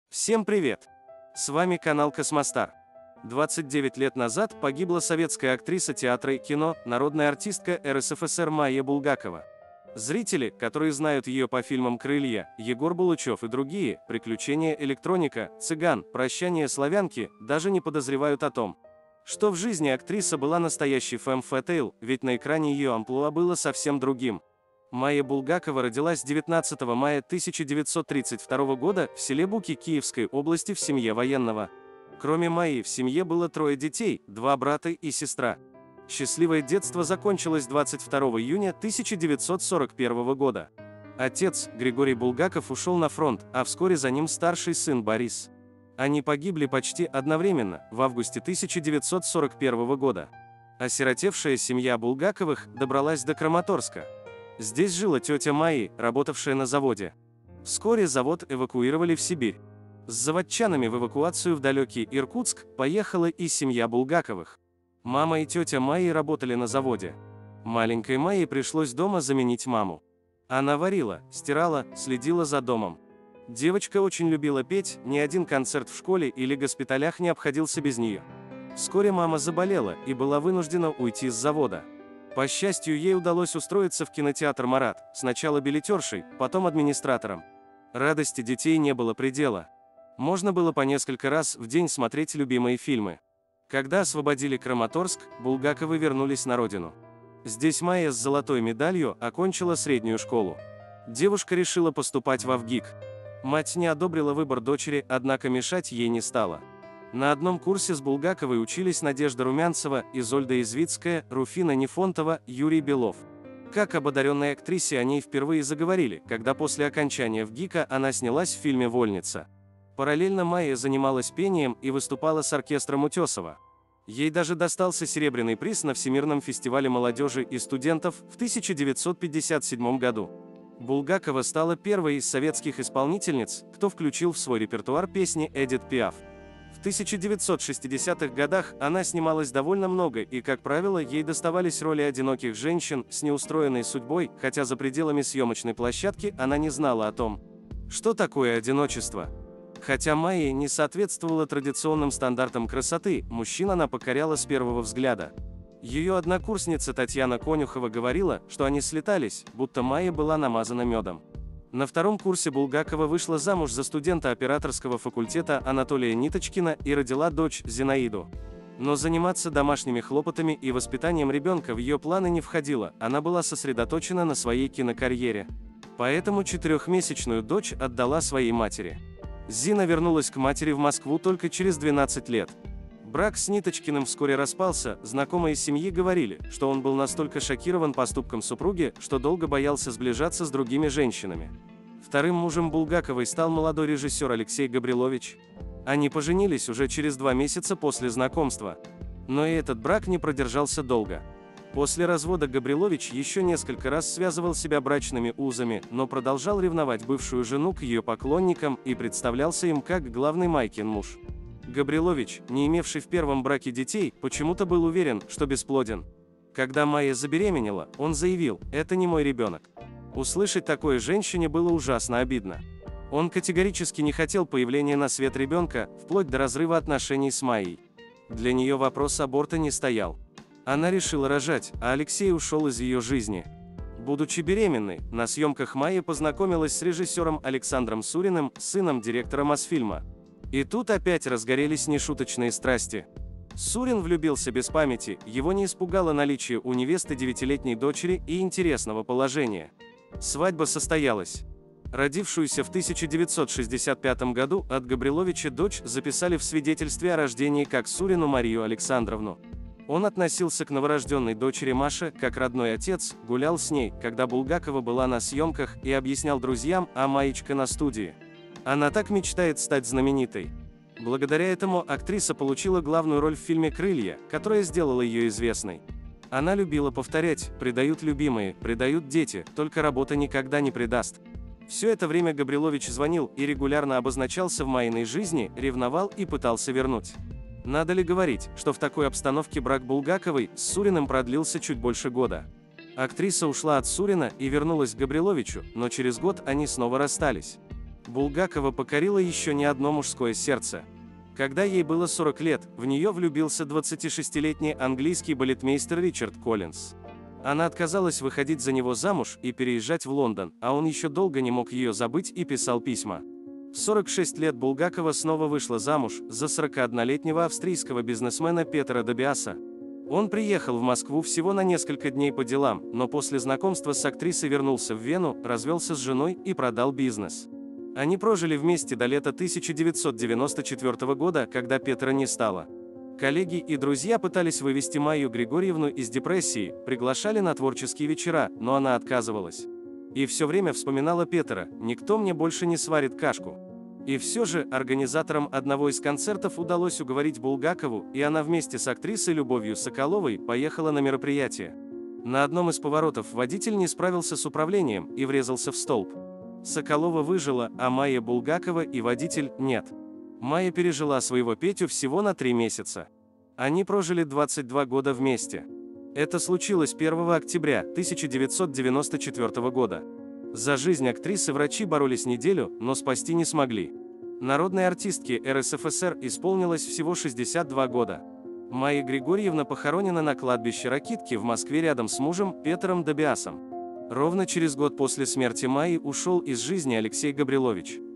Всем привет! С вами канал Космостар. 29 лет назад погибла советская актриса театра и кино, народная артистка РСФСР Майя Булгакова. Зрители, которые знают ее по фильмам «Крылья», «Егор Булычев» и другие, «Приключения электроника», «Цыган», «Прощание славянки», даже не подозревают о том, что в жизни актриса была настоящей фэм-фэтейл, ведь на экране ее амплуа было совсем другим. Майя Булгакова родилась 19 мая 1932 года в селе Буки Киевской области в семье военного. Кроме Майи в семье было трое детей, 2 брата и сестра. Счастливое детство закончилось 22 июня 1941 года. Отец, Григорий Булгаков, ушел на фронт, а вскоре за ним старший сын Борис. Они погибли почти одновременно, в августе 1941 года. Осиротевшая семья Булгаковых добралась до Краматорска. Здесь жила тетя Майи, работавшая на заводе. Вскоре завод эвакуировали в Сибирь. С заводчанами в эвакуацию в далекий Иркутск поехала и семья Булгаковых. Мама и тетя Майи работали на заводе. Маленькой Майе пришлось дома заменить маму. Она варила, стирала, следила за домом. Девочка очень любила петь, ни один концерт в школе или госпиталях не обходился без нее. Вскоре мама заболела и была вынуждена уйти с завода. По счастью, ей удалось устроиться в кинотеатр «Марат», сначала билетершей, потом администратором. Радости детей не было предела. Можно было по несколько раз в день смотреть любимые фильмы. Когда освободили Краматорск, Булгаковы вернулись на родину. Здесь Майя с золотой медалью окончила среднюю школу. Девушка решила поступать в АВГИК. Мать не одобрила выбор дочери, однако мешать ей не стала. На одном курсе с Булгаковой учились Надежда Румянцева, Изольда Извицкая, Руфина Нефонтова, Юрий Белов. Как об одаренной актрисе о ней впервые заговорили, когда после окончания ВГИКа она снялась в фильме «Вольница». Параллельно Майя занималась пением и выступала с оркестром Утесова. Ей даже достался серебряный приз на Всемирном фестивале молодежи и студентов в 1957 году. Булгакова стала первой из советских исполнительниц, кто включил в свой репертуар песни Эдит Пиаф. В 1960-х годах она снималась довольно много и, как правило, ей доставались роли одиноких женщин с неустроенной судьбой, хотя за пределами съемочной площадки она не знала о том, что такое одиночество. Хотя Майя не соответствовала традиционным стандартам красоты, мужчин она покоряла с первого взгляда. Ее однокурсница Татьяна Конюхова говорила, что они слетались, будто Майя была намазана медом. На втором курсе Булгакова вышла замуж за студента операторского факультета Анатолия Ниточкина и родила дочь Зинаиду. Но заниматься домашними хлопотами и воспитанием ребенка в ее планы не входило, она была сосредоточена на своей кинокарьере. Поэтому 4-месячную дочь отдала своей матери. Зина вернулась к матери в Москву только через 12 лет. Брак с Ниточкиным вскоре распался, знакомые семьи говорили, что он был настолько шокирован поступком супруги, что долго боялся сближаться с другими женщинами. Вторым мужем Булгаковой стал молодой режиссер Алексей Габрилович. Они поженились уже через 2 месяца после знакомства. Но и этот брак не продержался долго. После развода Габрилович еще несколько раз связывал себя брачными узами, но продолжал ревновать бывшую жену к ее поклонникам и представлялся им как главный Майкин муж. Габрилович, не имевший в первом браке детей, почему-то был уверен, что бесплоден. Когда Майя забеременела, он заявил: «Это не мой ребенок». Услышать такое женщине было ужасно обидно. Он категорически не хотел появления на свет ребенка, вплоть до разрыва отношений с Майей. Для нее вопрос аборта не стоял. Она решила рожать, а Алексей ушел из ее жизни. Будучи беременной, на съемках Майя познакомилась с режиссером Александром Суриным, сыном директора Мосфильма. И тут опять разгорелись нешуточные страсти. Сурин влюбился без памяти, его не испугало наличие у невесты 9-летней дочери и интересного положения. Свадьба состоялась. Родившуюся в 1965 году от Габриловича дочь записали в свидетельстве о рождении как Сурину Марию Александровну. Он относился к новорожденной дочери Маше как родной отец, гулял с ней, когда Булгакова была на съемках, и объяснял друзьям, а Маечка на студии. Она так мечтает стать знаменитой. Благодаря этому актриса получила главную роль в фильме «Крылья», которая сделала ее известной. Она любила повторять: «Предают любимые, предают дети, только работа никогда не предаст». Все это время Габрилович звонил и регулярно обозначался в Майиной жизни, ревновал и пытался вернуть. Надо ли говорить, что в такой обстановке брак Булгаковой с Суриным продлился чуть больше года. Актриса ушла от Сурина и вернулась к Габриловичу, но через год они снова расстались. Булгакова покорило еще не одно мужское сердце. Когда ей было 40 лет, в нее влюбился 26-летний английский балетмейстер Ричард Коллинз. Она отказалась выходить за него замуж и переезжать в Лондон, а он еще долго не мог ее забыть и писал письма. В 46 лет Булгакова снова вышла замуж за 41-летнего австрийского бизнесмена Петера Добиаса. Он приехал в Москву всего на несколько дней по делам, но после знакомства с актрисой вернулся в Вену, развелся с женой и продал бизнес. Они прожили вместе до лета 1994 года, когда Петра не стало. Коллеги и друзья пытались вывести Майю Григорьевну из депрессии, приглашали на творческие вечера, но она отказывалась. И все время вспоминала Петра: «Никто мне больше не сварит кашку». И все же, организаторам одного из концертов удалось уговорить Булгакову, и она вместе с актрисой Любовью Соколовой поехала на мероприятие. На одном из поворотов водитель не справился с управлением и врезался в столб. Соколова выжила, а Майя Булгакова и водитель – нет. Майя пережила своего Петю всего на 3 месяца. Они прожили 22 года вместе. Это случилось 1 октября 1994 года. За жизнь актрисы врачи боролись неделю, но спасти не смогли. Народной артистке РСФСР исполнилось всего 62 года. Майя Григорьевна похоронена на кладбище Ракитки в Москве рядом с мужем Петром Добиасом. Ровно через год после смерти Майи ушел из жизни Алексей Габрилович.